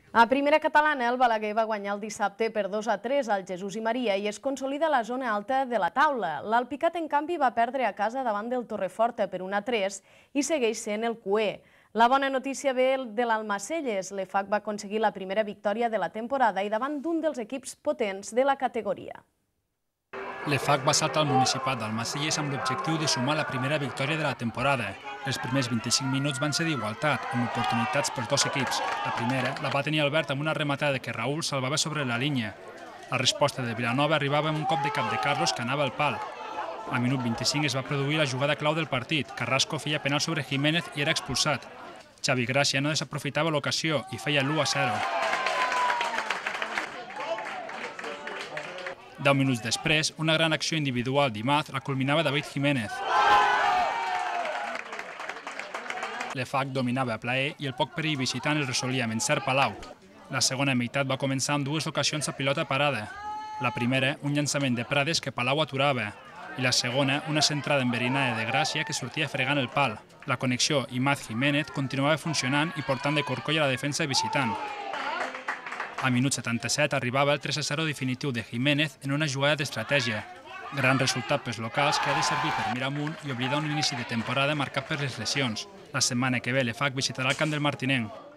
A primera catalana, el Balaguer va guanyar el dissabte per 2-3 al Jesús i Maria i es consolida a la zona alta de la taula. L'Alpicat, en canvi, va perdre a casa davant del Torreforta per 1-3 i segueix sent el cuer. La bona notícia ve de l'Almacelles. L'EFAC va aconseguir la primera victòria de la temporada i davant d'un dels equips potents de la categoria. L'EFAC va saltar al Municipal d'Almacelles amb l'objectiu de sumar la primera victòria de la temporada. Els primers 25 minuts van ser d'igualtat, amb oportunitats per dos equips. La primera la va tenir Albert amb una rematada que Raül salvava sobre la línia. La resposta de Vilanova arribava amb un cop de cap de Carlos que anava al pal. Al minut 25 es va produir la jugada clau del partit. Carrasco feia penal sobre Jiménez i era expulsat. Xavi Gràcia no desaprofitava l'ocasió i feia l'1-0. 10 minuts després, una gran acció individual d'Imaz la culminava David Jiménez. L'EFAC dominava a plaer i el poc perill visitant el resolia amb encert Palau. La segona meitat va començar amb dues ocasions a pilota parada. La primera, un llançament de Prades que Palau aturava, i la segona, una centrada enverinada de Gràcia que sortia fregant el pal. La connexió Imaz-Jiménez continuava funcionant i portant de corcoll a la defensa visitant. Al minut 77 arribava el 3-0 definitiu de Jiménez en una jugada d'estratègia. Gran resultat pels locals que ha de servir per mirar amunt i oblidar un inici de temporada marcat per les lesions. La setmana que ve l'EFAC visitarà el camp del Martinenc.